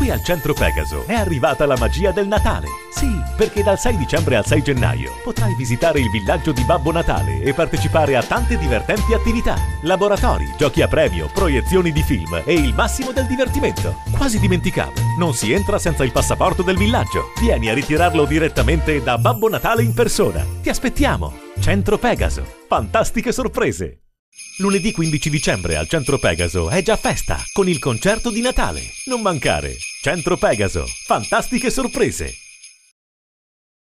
Qui al Centro Pegaso è arrivata la magia del Natale. Sì, perché dal 6 dicembre al 6 gennaio potrai visitare il villaggio di Babbo Natale e partecipare a tante divertenti attività. Laboratori, giochi a premio, proiezioni di film e il massimo del divertimento. Quasi dimenticavo, non si entra senza il passaporto del villaggio. Vieni a ritirarlo direttamente da Babbo Natale in persona. Ti aspettiamo! Centro Pegaso. Fantastiche sorprese! Lunedì 15 dicembre al Centro Pegaso è già festa con il concerto di Natale. Non mancare! Centro Pegaso. Fantastiche sorprese!